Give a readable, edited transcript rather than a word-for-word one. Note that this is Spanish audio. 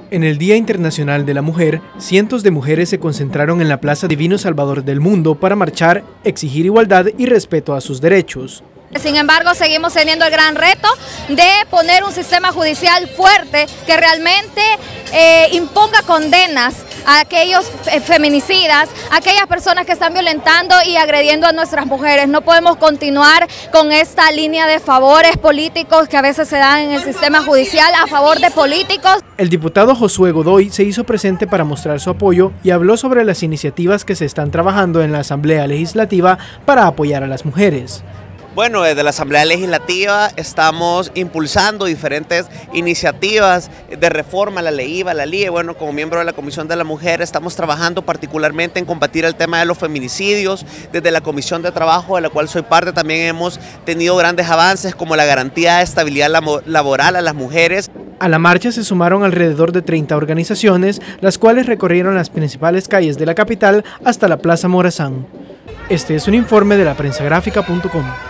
En el Día Internacional de la Mujer, cientos de mujeres se concentraron en la Plaza Divino Salvador del Mundo para marchar, exigir igualdad y respeto a sus derechos. Sin embargo, seguimos teniendo el gran reto de poner un sistema judicial fuerte que realmente imponga condenas a aquellos feminicidas, a aquellas personas que están violentando y agrediendo a nuestras mujeres. No podemos continuar con esta línea de favores políticos que a veces se dan en el sistema judicial a favor de políticos. El diputado Josué Godoy se hizo presente para mostrar su apoyo y habló sobre las iniciativas que se están trabajando en la Asamblea Legislativa para apoyar a las mujeres. Bueno, desde la Asamblea Legislativa estamos impulsando diferentes iniciativas de reforma a la ley IVA, a la LIE. Bueno, como miembro de la Comisión de la Mujer estamos trabajando particularmente en combatir el tema de los feminicidios. Desde la Comisión de Trabajo, de la cual soy parte, también hemos tenido grandes avances como la garantía de estabilidad laboral a las mujeres. A la marcha se sumaron alrededor de 30 organizaciones, las cuales recorrieron las principales calles de la capital hasta la Plaza Morazán. Este es un informe de laprensagrafica.com.